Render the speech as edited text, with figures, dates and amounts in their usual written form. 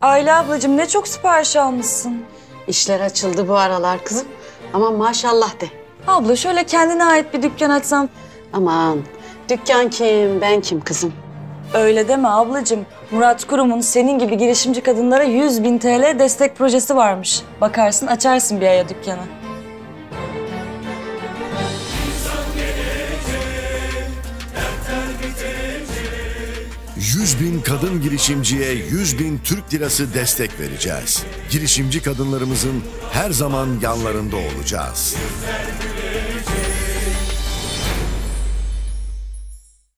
Ayla ablacığım ne çok sipariş almışsın. İşler açıldı bu aralar kızım. Ama maşallah de. Abla şöyle kendine ait bir dükkan açsam. Aman dükkan kim ben kim kızım? Öyle deme ablacığım. Murat Kurum'un senin gibi girişimci kadınlara 100.000 TL destek projesi varmış. Bakarsın açarsın bir aya dükkanı. ...100.000 kadın girişimciye 100.000 Türk lirası destek vereceğiz. Girişimci kadınlarımızın her zaman yanlarında olacağız.